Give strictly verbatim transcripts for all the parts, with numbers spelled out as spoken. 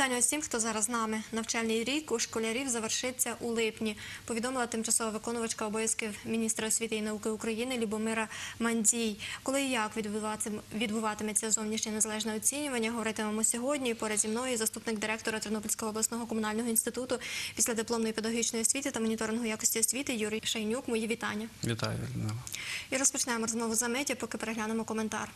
Вітання усім, хто зараз з нами. Навчальний рік у школярів завершиться у липні, повідомила тимчасова виконувачка обов'язків міністра освіти і науки України Любомира Мандзій. Коли і як відбуватиметься зовнішнє незалежне оцінювання, говоритимемо сьогодні. Поряд зі мною заступник директора Тернопільського обласного комунального інституту післядипломної педагогічної освіти та моніторингу якості освіти Юрій Шайнюк. Мої вітання. Вітаю. І розпочнемо розмову за миті, поки переглянемо коментар.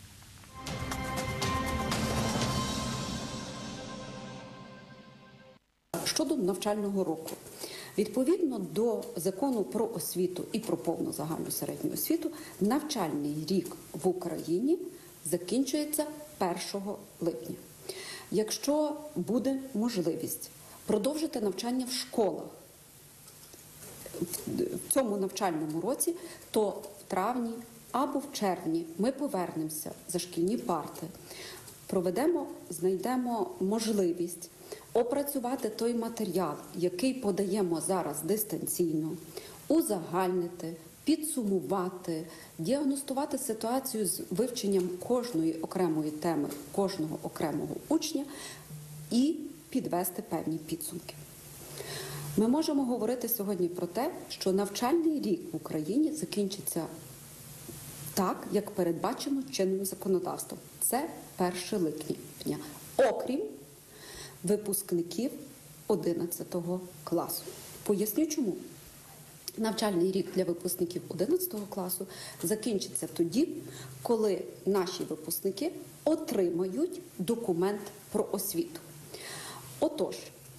Щодо навчального року, відповідно до Закону про освіту і про повну загальну середню освіту, навчальний рік в Україні закінчується першого липня. Якщо буде можливість продовжити навчання в школах в цьому навчальному році, то в травні або в червні ми повернемося за шкільні парти, проведемо, знайдемо можливість опрацювати той матеріал, який подаємо зараз дистанційно, узагальнити, підсумувати, діагностувати ситуацію з вивченням кожної окремої теми, кожного окремого учня і підвести певні підсумки. Ми можемо говорити сьогодні про те, що навчальний рік в Україні закінчиться так, як передбачено чинним законодавством. Це першого липня, окрім випускників одинадцятого класу. Поясню чому. Навчальний рік для випускників одинадцятого класу закінчиться тоді, коли наші випускники отримають документ про освіту. Отож,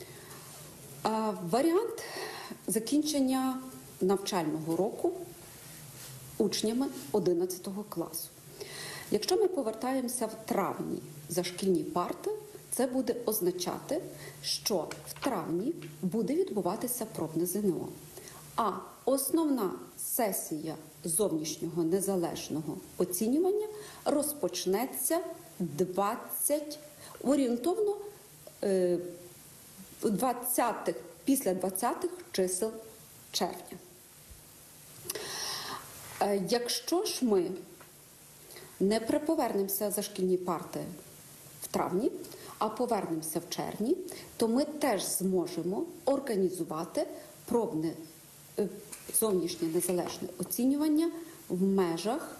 варіант закінчення навчального року учнями одинадцятого класу. Якщо ми повертаємося в травні за шкільні парти, це буде означати, що в травні буде відбуватися пробне ЗНО. А основна сесія зовнішнього незалежного оцінювання розпочнеться двадцять, орієнтовно двадцятих, після двадцятих чисел червня. Якщо ж ми не повернемося за шкільні парти в травні, а повернемося в червні, то ми теж зможемо організувати пробне зовнішнє незалежне оцінювання в межах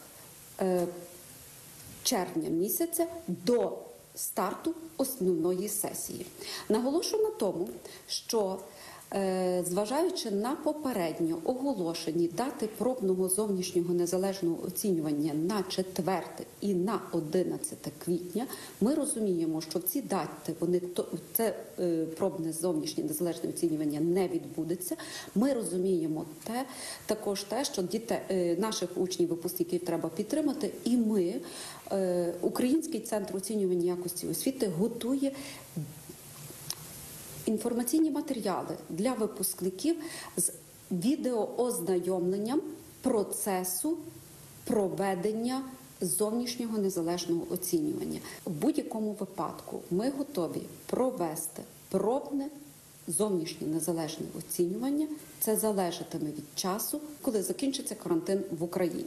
червня місяця до старту основної сесії. Наголошую на тому, що зважаючи на попередньо оголошені дати пробного зовнішнього незалежного оцінювання на четверте і на одинадцяте квітня, ми розуміємо, що в ці дати вони, це пробне зовнішнє незалежне оцінювання не відбудеться. Ми розуміємо те, також те, що дітей, наших учнів, випускників треба підтримати, і ми, Український центр оцінювання якості освіти, готує інформаційні матеріали для випускників з відеоознайомленням процесу проведення зовнішнього незалежного оцінювання. У будь-якому випадку ми готові провести пробне зовнішнє незалежне оцінювання. Це залежатиме від часу, коли закінчиться карантин в Україні.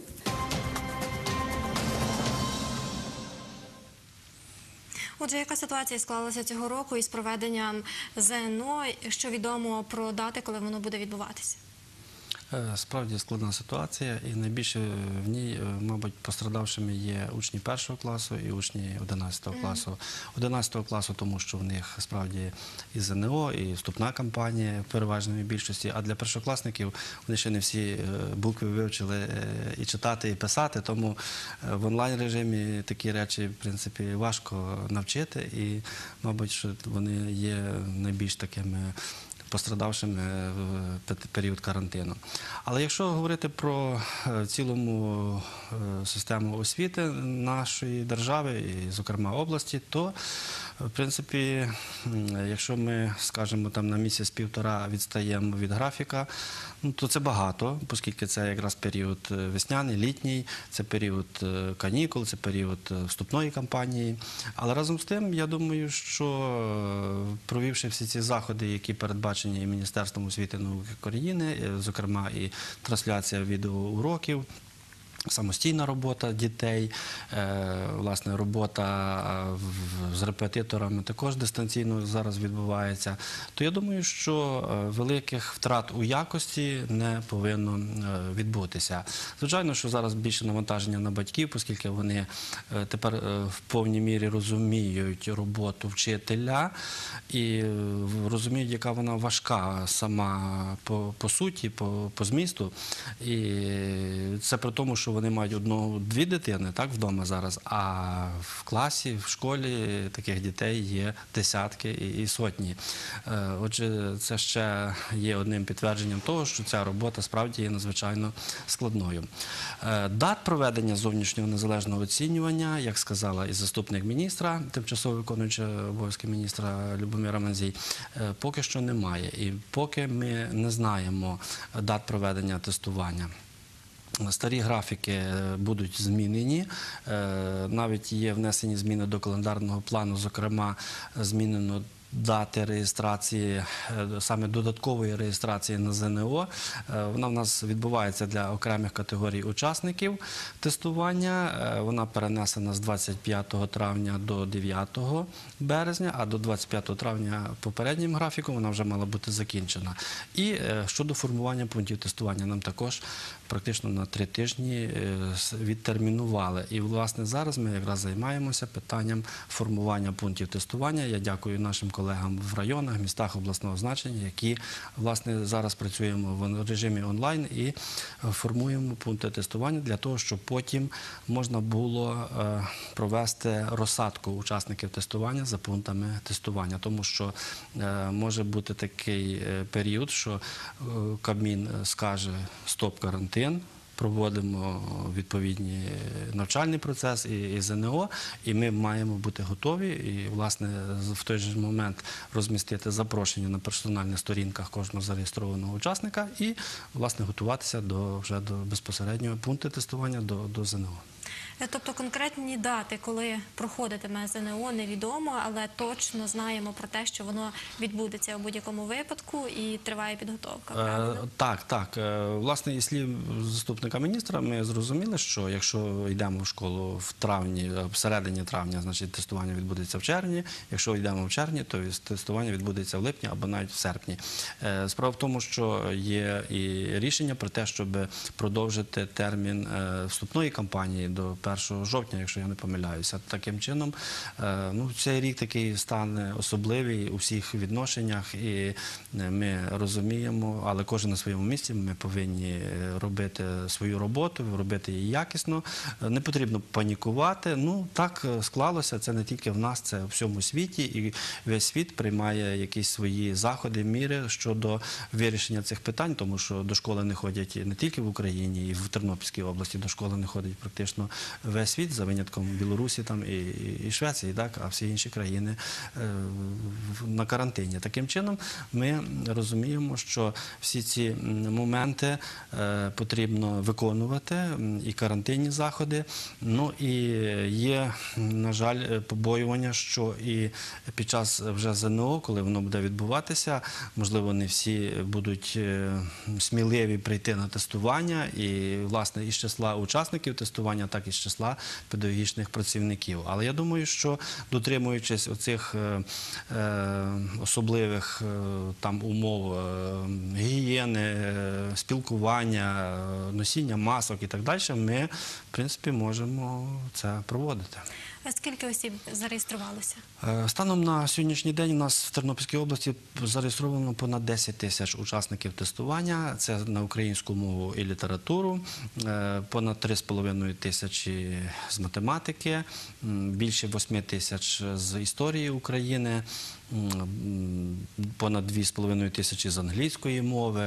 Отже, яка ситуація склалася цього року із проведенням ЗНО? Що відомо про дати, коли воно буде відбуватися? Справді складна ситуація, і найбільше в ній, мабуть, пострадавшими є учні першого класу і учні одинадцятого класу. одинадцятого класу, тому що в них справді і ЗНО, і вступна кампанія в переважній більшості, а для першокласників вони ще не всі букви вивчили і читати, і писати, тому в онлайн-режимі такі речі, в принципі, важко навчити, і, мабуть, що вони є найбільш такими пострадавшими в період карантину. Але якщо говорити про цілому систему освіти нашої держави, і, зокрема, області, то, в принципі, якщо ми, скажімо, там на місяць-півтора відстаємо від графіка, ну, то це багато, оскільки це якраз період весняний, літній, це період канікул, це період вступної кампанії. Але разом з тим, я думаю, що провівши всі ці заходи, які передбачені і Міністерством освіти і науки України, зокрема і трансляція відеоуроків, самостійна робота дітей, е, власне, робота в- з репетиторами також дистанційно зараз відбувається, то я думаю, що е, великих втрат у якості не повинно е, відбутися. Звичайно, що зараз більше навантаження на батьків, оскільки вони е, тепер е, в повній мірі розуміють роботу вчителя і е, розуміють, яка вона важка сама по, по суті, по, по змісту. І це при тому, що вони мають одну-дві дитини так, вдома зараз, а в класі, в школі таких дітей є десятки і, і сотні. Е, Отже, це ще є одним підтвердженням того, що ця робота справді є надзвичайно складною. Е, Дат проведення зовнішнього незалежного оцінювання, як сказала і заступник міністра, тимчасово виконуюча обов'язки міністра Любомира Мандзій, е, поки що немає. І поки ми не знаємо дат проведення тестування. Старі графіки е, будуть змінені, Е, навіть є внесені зміни до календарного плану, зокрема змінено дати реєстрації, е, саме додаткової реєстрації на ЗНО. Е, Вона в нас відбувається для окремих категорій учасників тестування. Е, Вона перенесена з двадцять п'ятого травня до дев'ятого березня, а до двадцять п'ятого травня попереднім графіком вона вже мала бути закінчена. І е, щодо формування пунктів тестування нам також практично на три тижні е, с- відтермінували. І, власне, зараз ми якраз займаємося питанням формування пунктів тестування. Я дякую нашим колегам в районах, містах обласного значення, які, власне, зараз працюємо в режимі онлайн і е, формуємо пункти тестування для того, щоб потім можна було е, провести розсадку учасників тестування за пунктами тестування. Тому що е, може бути такий е, період, що е, Кабмін е, скаже «стоп, карантин», проводимо відповідний навчальний процес і, і ЗНО, і ми маємо бути готові і, власне, з- в той же момент розмістити запрошення на персональних сторінках кожного зареєстрованого учасника і, власне, готуватися до, вже до безпосереднього пункту тестування до, до ЗНО. Е, Тобто конкретні дати, коли проходитиме ЗНО, невідомо, але точно знаємо про те, що воно відбудеться у будь-якому випадку і триває підготовка. Е, Правильно? Так, так. Е, Власне, із слів заступника міністра, ми зрозуміли, що якщо йдемо в школу в травні, е, в середині травня, значить тестування відбудеться в червні. Якщо йдемо в червні, то тестування відбудеться в липні або навіть в серпні. Е, Справа в тому, що є і рішення про те, щоб продовжити термін е, вступної кампанії до першого жовтня, якщо я не помиляюся. Таким чином, е, ну, цей рік такий стане особливий у всіх відношеннях, і е, ми розуміємо, але кожен на своєму місці, ми повинні е, робити свою роботу, робити її якісно. Е, Не потрібно панікувати. Ну, так е, склалося, це не тільки в нас, це в всьому світі, і весь світ приймає якісь свої заходи, міри щодо вирішення цих питань, тому що до школи не ходять не тільки в Україні, і в Тернопільській області до школи не ходить практично весь світ, за винятком Білорусі там, і, і, і Швеції, так, а всі інші країни е, в- на карантині. Таким чином, ми розуміємо, що всі ці м, моменти е, потрібно виконувати, м, і карантинні заходи. Ну і є, на жаль, е, побоювання, що і під час вже ЗНО, коли воно буде відбуватися, можливо, не всі будуть е, сміливі прийти на тестування, і, власне, із числа учасників тестування, так і з числа педагогічних працівників. Але я думаю, що дотримуючись оцих е, е, особливих е, там умов е, гігієни, е, спілкування, е, носіння масок і так далі, ми, в принципі, можемо це проводити. А скільки осіб зареєструвалося? Е, Станом на сьогоднішній день у нас в Тернопільській області зареєстровано понад десять тисяч учасників тестування. Це на українську мову і літературу, е, понад три з половиною тисячі з математики, м, більше восьми тисяч з історії України, м, понад дві з половиною тисячі з англійської мови,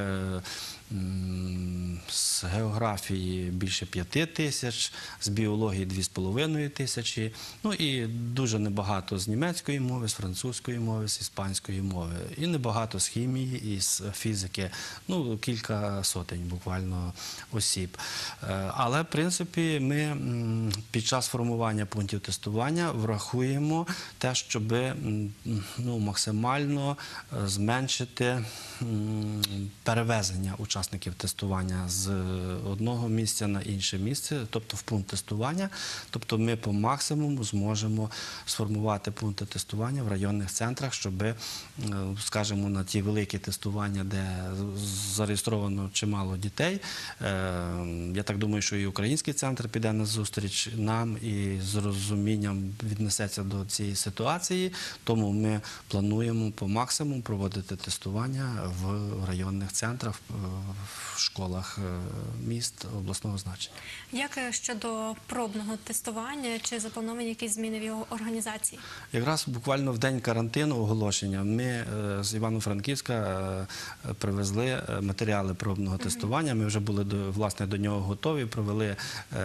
м, з географії більше п'яти тисяч, з біології дві з половиною тисячі, ну і дуже небагато з німецької мови, з французької мови, з іспанської мови, і небагато з хімії і з фізики, ну кілька сотень буквально осіб. Е, Але, в принципі, ми м, під час формування пунктів тестування врахуємо те, щоб м, ну, максимально е, зменшити м, перевезення учасників учасників тестування з одного місця на інше місце, тобто в пункт тестування. Тобто ми по максимуму зможемо сформувати пункти тестування в районних центрах, щоб, е, скажімо, на ті великі тестування, де зареєстровано чимало дітей, е, я так думаю, що і український центр піде на зустріч нам і з розумінням віднесеться до цієї ситуації, тому ми плануємо по максимуму проводити тестування в районних центрах, в школах е, міст обласного значення. Як е, щодо пробного тестування, чи заплановані якісь зміни в його організації? Якраз буквально в день карантину оголошення ми е, з Івано-Франківська е, привезли е, матеріали пробного тестування. Ми вже були до, власне до нього готові, провели, е,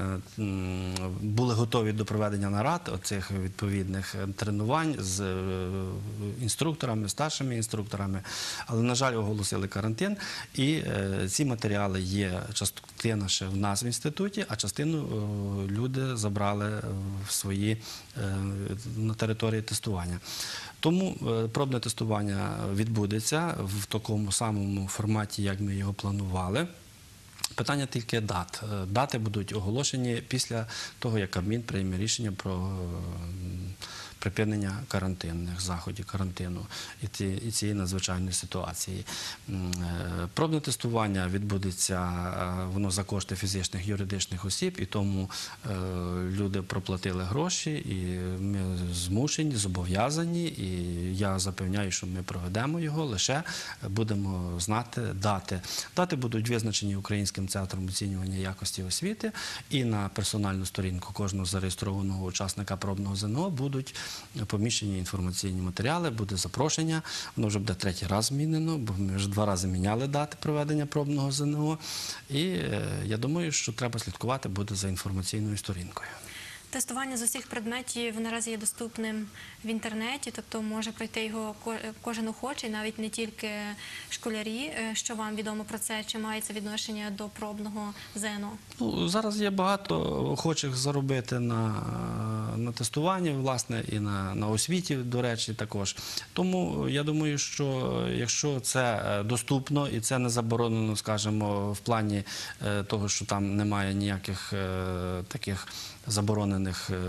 м, були готові до проведення нарад оцих відповідних тренувань з е, інструкторами, старшими інструкторами, але, на жаль, оголосили карантин, і е, ці матеріали є частина ще в нас в інституті, а частину е, люди забрали в свої е, на території тестування. Тому е, пробне тестування відбудеться в такому самому форматі, як ми його планували. Питання тільки дат. Е, Дати будуть оголошені після того, як Кабмін прийме рішення про е, припинення карантинних заходів, карантину і, ці, і цієї надзвичайної ситуації. М, е, Пробне тестування відбудеться, е, воно за кошти фізичних, юридичних осіб, і тому е, люди проплатили гроші, і ми змушені, зобов'язані, і я запевняю, що ми проведемо його, лише будемо знати дати. Дати будуть визначені Українським центром оцінювання якості освіти, і на персональну сторінку кожного зареєстрованого учасника пробного ЗНО будуть поміщені інформаційні матеріали, буде запрошення, воно вже буде третій раз змінено, бо ми вже два рази міняли дати проведення пробного ЗНО, і е, я думаю, що треба слідкувати буде за інформаційною сторінкою. Тестування з усіх предметів наразі є доступним в інтернеті, тобто може пройти його ко- кожен охочий, навіть не тільки школярі. Е, Що вам відомо про це? Чи має це відношення до пробного ЗНО? Ну, зараз є багато охочих заробити на, на тестуванні, власне, і на, на освіті, до речі, також. Тому я думаю, що якщо це доступно і це не заборонено, скажімо, в плані е, того, що там немає ніяких е, таких заборонених, е,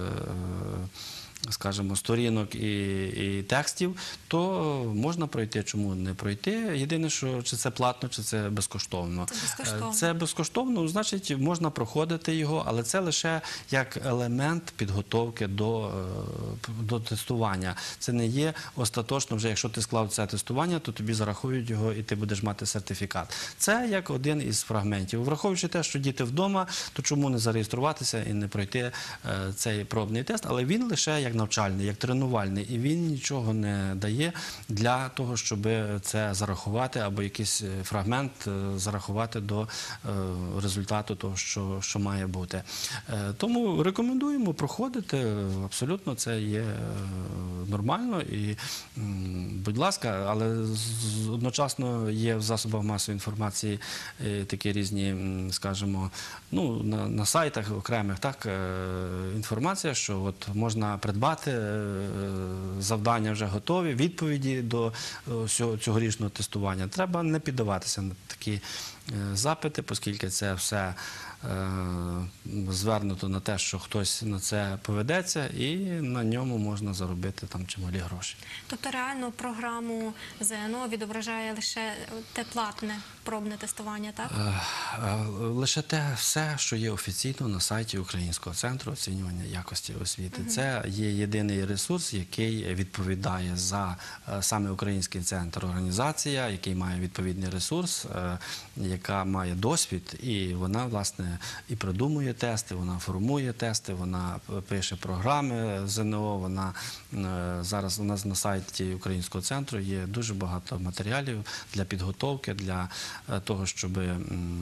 скажімо, сторінок і, і текстів, то можна пройти, чому не пройти. Єдине, що чи це платно, чи це безкоштовно. Це безкоштовно. Це безкоштовно, значить, можна проходити його, але це лише як елемент підготовки до, е, до тестування. Це не є остаточно, вже якщо ти склав це тестування, то тобі зарахують його і ти будеш мати сертифікат. Це як один із фрагментів. Враховуючи те, що діти вдома, то чому не зареєструватися і не пройти е, цей пробний тест, але він лише як навчальний, як тренувальний, і він нічого не дає для того, щоб це зарахувати або якийсь фрагмент е, зарахувати до е, результату того, що, що має бути. Е, Тому рекомендуємо проходити, абсолютно це є е, нормально і, м, будь ласка, але з- одночасно є в засобах масової інформації е, такі різні, м, скажімо, ну, на, на сайтах окремих, так, е, інформація, що от можна придбати е, завдання вже готові, відповіді до е, цього- цьогорічного тестування. Треба не піддаватися на такі е, запити, оскільки це все е, звернуто на те, що хтось на це поведеться, і на ньому можна заробити там чималі гроші. Тобто реально програму ЗНО відображає лише те платне пробне тестування, так? Е, е, Лише те все, що є офіційно на сайті Українського центру оцінювання якості освіти. Це є єдиний ресурс, який відповідає за е, саме Український центр, організація, який має відповідний ресурс, е, яка має досвід, і вона, власне, і продумує тести, вона формує тести, вона пише програми ЗНО, вона е, зараз у нас на сайті Українського центру є дуже багато матеріалів для підготовки, для е, того, щоб м,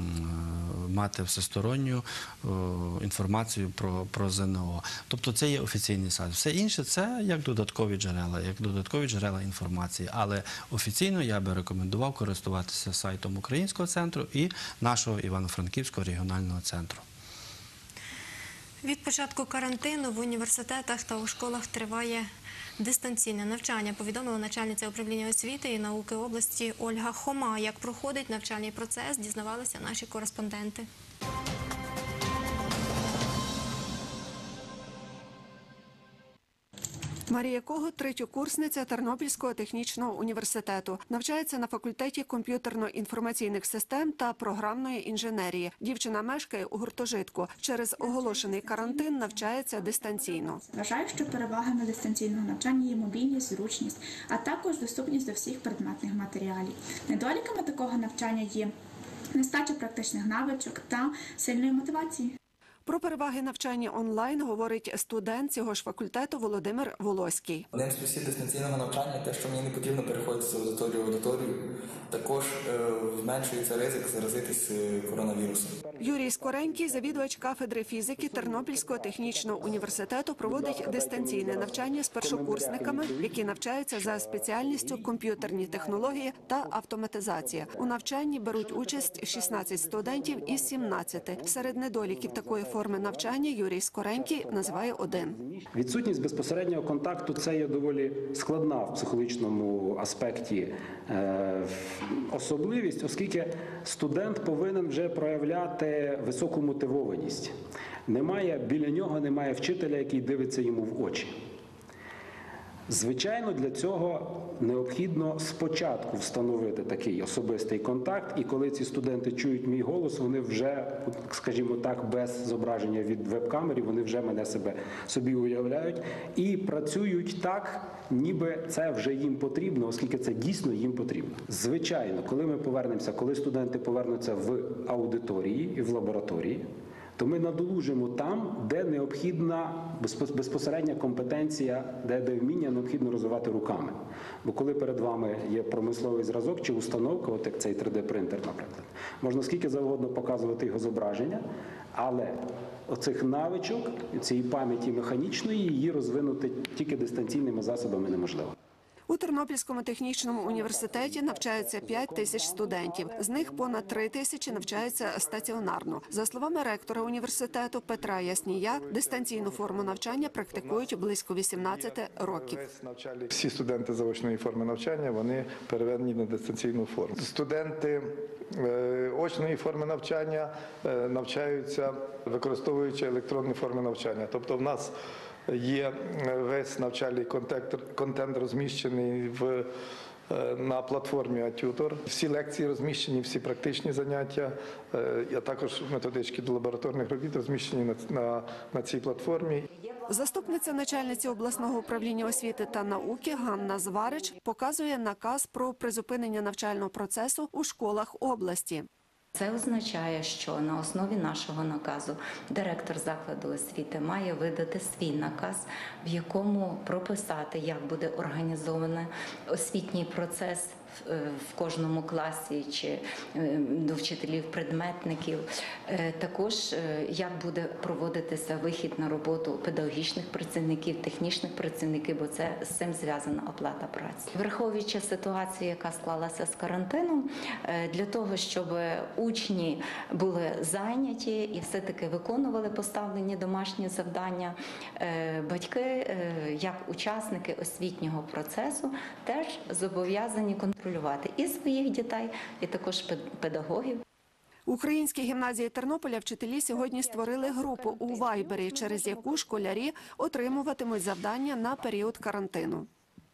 е, мати всесторонню е, інформацію про, про ЗНО. Тобто це є офіційний сайт. Все інше це як додаткові джерела, як додаткові джерела інформації. Але офіційно я би рекомендував користуватися сайтом Українського центру і нашого Івано-Франківського регіонального центру. Від початку карантину в університетах та у школах триває дистанційне навчання, повідомила начальниця управління освіти і науки області Ольга Хома. Як проходить навчальний процес, дізнавалися наші кореспонденти. Марія Когут – третьокурсниця Тернопільського технічного університету. Навчається на факультеті комп'ютерно-інформаційних систем та програмної інженерії. Дівчина мешкає у гуртожитку. Через оголошений карантин навчається дистанційно. Вважаю, що перевагами дистанційного навчання є мобільність, зручність, а також доступність до всіх предметних матеріалів. Недоліками такого навчання є нестача практичних навичок та сильної мотивації. Про переваги навчання онлайн говорить студент цього ж факультету Володимир Волоський. Одним з плюсів дистанційного навчання те, що мені не потрібно переходити з аудиторії в аудиторію, також е, зменшується ризик заразитись коронавірусом. Юрій Скоренький, завідувач кафедри фізики Тернопільського технічного університету, проводить дистанційне навчання з першокурсниками, які навчаються за спеціальністю комп'ютерні технології та автоматизація. У навчанні беруть участь шістнадцять студентів із сімнадцяти. Серед недоліків такої форми навчання Юрій Скоренький називає один. Відсутність безпосереднього контакту – це є доволі складна в психологічному аспекті е, особливість, оскільки студент повинен вже проявляти високу мотивованість. Немає, біля нього немає вчителя, який дивиться йому в очі. Звичайно, для цього необхідно спочатку встановити такий особистий контакт, і коли ці студенти чують мій голос, вони вже, скажімо так, без зображення від веб-камери, вони вже мене себе собі уявляють і працюють так, ніби це вже їм потрібно, оскільки це дійсно їм потрібно. Звичайно, коли ми повернемося, коли студенти повернуться в аудиторії і в лабораторії, то ми надолужимо там, де необхідна безпосередня компетенція, де, де вміння необхідно розвивати руками. Бо коли перед вами є промисловий зразок чи установка, от як цей три де-принтер, наприклад, можна скільки завгодно показувати його зображення, але оцих навичок, цієї пам'яті механічної, її розвинути тільки дистанційними засобами неможливо. У Тернопільському технічному університеті навчаються п'ять тисяч студентів. З них понад три тисячі навчаються стаціонарно. За словами ректора університету Петра Яснія, дистанційну форму навчання практикують близько вісімнадцяти років. Всі студенти заочної форми навчання, вони переведені на дистанційну форму. Студенти е, очної форми навчання е, навчаються, використовуючи електронні форми навчання. Тобто в нас є весь навчальний контент, контент розміщений в, на платформі iTutor. Всі лекції розміщені, всі практичні заняття, а також методички до лабораторних робіт розміщені на, на, на цій платформі. Заступниця начальниці обласного управління освіти та науки Ганна Зварич показує наказ про призупинення навчального процесу у школах області. Це означає, що на основі нашого наказу директор закладу освіти має видати свій наказ, в якому прописати, як буде організований освітній процес в кожному класі чи до вчителів-предметників. Також як буде проводитися вихід на роботу педагогічних працівників, технічних працівників, бо це з цим зв'язана оплата праці. Враховуючи ситуацію, яка склалася з карантином, для того, щоб учні були зайняті і все-таки виконували поставлені домашні завдання, батьки, як учасники освітнього процесу, теж зобов'язані контролювати і своїх дітей, і також педагогів. У Українській гімназії Тернополя вчителі сьогодні створили групу у Вайбері, через яку школярі отримуватимуть завдання на період карантину.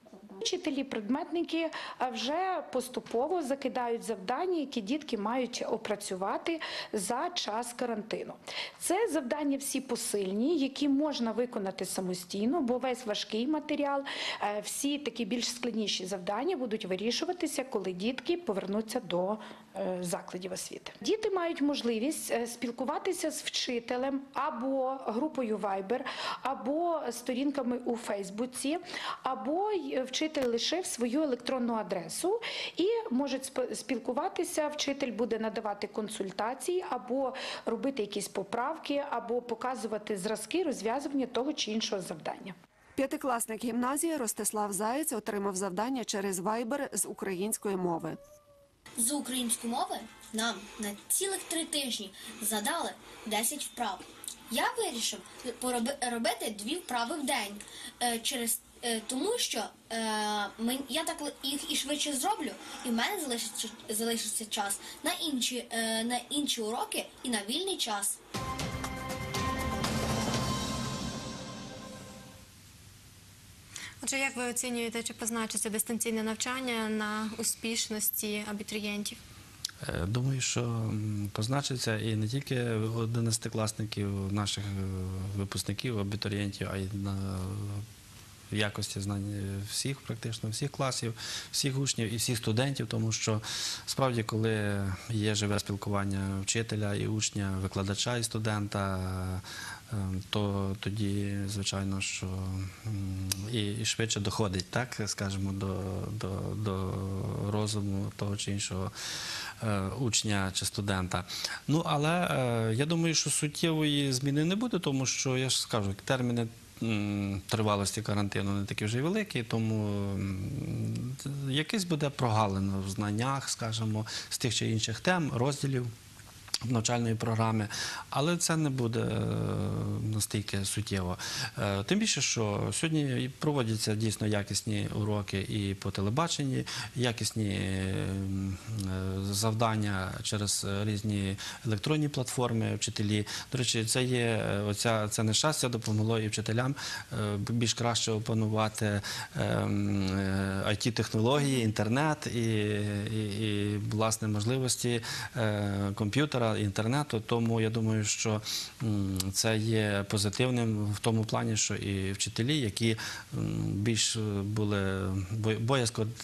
Вчителі-предметники вже поступово закидають завдання, які дітки мають опрацювати за час карантину. Це завдання всі посильні, які можна виконати самостійно, бо весь важкий матеріал, всі такі більш складніші завдання будуть вирішуватися, коли дітки повернуться до закладів освіти. Діти мають можливість спілкуватися з вчителем або групою Viber, або сторінками у Фейсбуці, або вчитель лишив свою електронну адресу і можуть спілкуватися, вчитель буде надавати консультації, або робити якісь поправки, або показувати зразки розв'язування того чи іншого завдання. П'ятикласник гімназії Ростислав Заєць отримав завдання через Viber з української мови. З української мови нам на цілих три тижні задали десять вправ. Я вирішив робити дві вправи в день через Е, Тому що е, мен- я так ли- їх і швидше зроблю, і в мене залишиться, залишиться час на інші, е, на інші уроки і на вільний час. Отже, як ви оцінюєте, чи позначиться дистанційне навчання на успішності абітурієнтів? Е, Думаю, що м, позначиться і не тільки одинадцятикласників, наших е, випускників, абітурієнтів, а й на якості знань всіх, практично всіх класів, всіх учнів і всіх студентів, тому що справді, коли є живе спілкування вчителя і учня, викладача і студента, е, то тоді, звичайно, що м, і, і швидше доходить, так, скажімо, до, до, до розуму того чи іншого е, учня чи студента. Ну, але е, я думаю, що суттєвої зміни не буде, тому що, я ж скажу, терміни м, тривалості карантину не такі вже й великі, тому м, якийсь буде прогалина в знаннях, скажімо, з тих чи інших тем, розділів навчальної програми, але це не буде е, настільки суттєво. Е, Тим більше, що сьогодні і проводяться дійсно якісні уроки і по телебаченні, якісні е, е, завдання через різні електронні платформи, вчителі. До речі, це є е, оця, це нещастя допомогло і вчителям е, більш краще опанувати е, е, ай ті-технології, інтернет і, і, і власне можливості е, комп'ютера, інтернету, тому я думаю, що м, це є позитивним в тому плані, що і вчителі, які м, більш були бо- боязко е,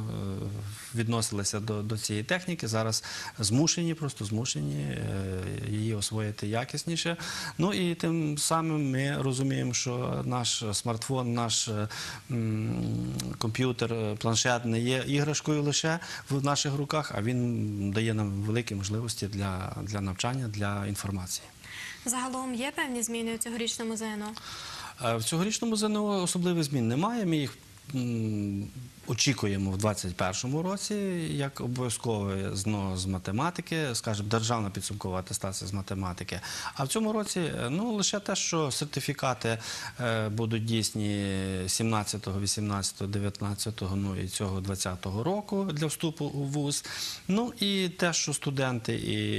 відносилися до, до цієї техніки, зараз змушені, просто змушені е, її освоїти якісніше. Ну і тим самим ми розуміємо, що наш смартфон, наш е, м, комп'ютер, е, планшет не є іграшкою лише в наших руках, а він дає нам великі можливості для для навчання, для інформації. Загалом є певні зміни у цьогорічному ЗНО? Е, В цьогорічному ЗНО особливих змін немає. Ми їх м, очікуємо в двадцять першому році, як обов'язкове ЗНО з математики, скажімо, державна підсумкова атестація з математики. А в цьому році е, ну, лише те, що сертифікати е, будуть дійсні сімнадцятого, вісімнадцятого, дев'ятнадцятого, ну і цього двадцятого року для вступу у вуз. Ну і те, що студенти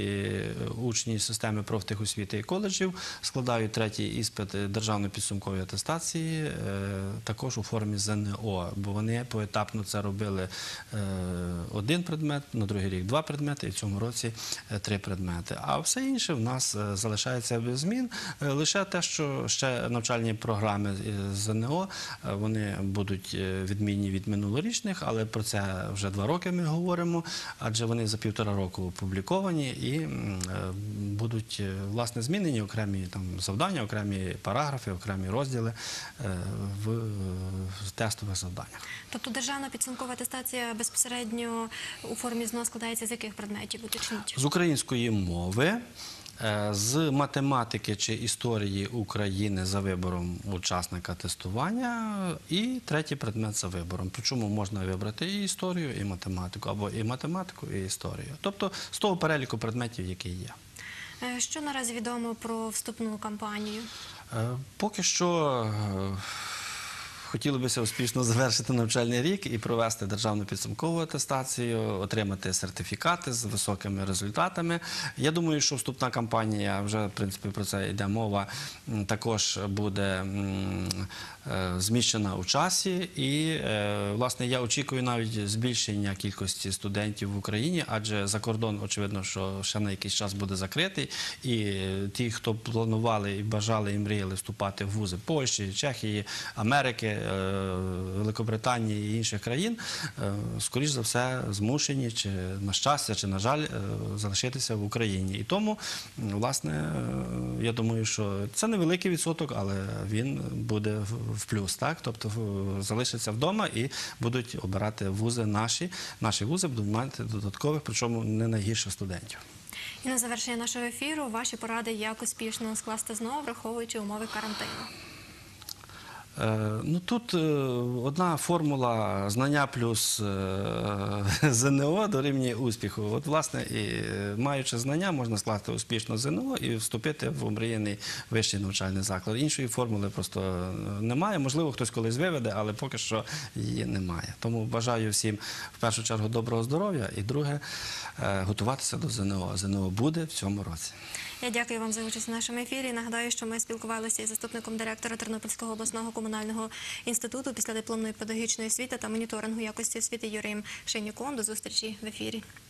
і учні системи профтехосвіти і коледжів складають третій іспит державної підсумкової атестації е, також у формі ЗНО, бо вони поетапно це робили е, один предмет, на другий рік два предмети, і в цьому році е, три предмети. А все інше в нас е, залишається без змін. Е, лише те, що ще навчальні програми е, ЗНО, е, вони будуть е, відмінні від минулорічних, але про це вже два роки ми говоримо, адже вони за півтора року опубліковані і м, е, будуть е, власне змінені окремі там завдання, окремі параграфи, окремі розділи е, в, в тестових завданнях. Тобто державна підсумкова атестація безпосередньо у формі ЗНО складається з яких предметів? Уточніть. З української мови, е, з математики чи історії України за вибором учасника тестування і третій предмет за вибором. Причому можна вибрати і історію, і математику, або і математику, і історію. Тобто з того переліку предметів, який є. Е, Що наразі відомо про вступну кампанію? Е, Поки що е, хотіли бися успішно завершити навчальний рік і провести державну підсумкову атестацію, отримати сертифікати з високими результатами. Я думаю, що вступна кампанія, вже в принципі про це йде мова, м, також буде м, е, зміщена у часі. І, е, власне, я очікую навіть збільшення кількості студентів в Україні, адже за кордон, очевидно, що ще на якийсь час буде закритий. І ті, хто планували і бажали і мріяли вступати в вузи Польщі, Чехії, Америки, Великобританії і інших країн, скоріш за все, змушені, чи на щастя, чи на жаль, залишитися в Україні. І тому, власне, я думаю, що це невеликий відсоток, але він буде в плюс, так? Тобто залишаться вдома і будуть обирати вузи наші. Наші вузи будуть мати додаткових, причому не найгірших студентів. І на завершення нашого ефіру ваші поради, як успішно скласти ЗНО, враховуючи умови карантину. Е, Ну тут е, одна формула знання плюс е, ЗНО дорівнює успіху. От, власне, і е, маючи знання, можна скласти успішно ЗНО і вступити в омріяний вищий навчальний заклад. Іншої формули просто е, немає. Можливо, хтось колись виведе, але поки що її немає. Тому бажаю всім в першу чергу доброго здоров'я і друге е, готуватися до ЗНО. ЗНО буде в цьому році. Я дякую вам за участь в нашому ефірі. Нагадаю, що ми спілкувалися із заступником директора Тернопільського обласного комунального інституту післядипломної педагогічної освіти та моніторингу якості освіти Юрієм Шенюком. До зустрічі в ефірі.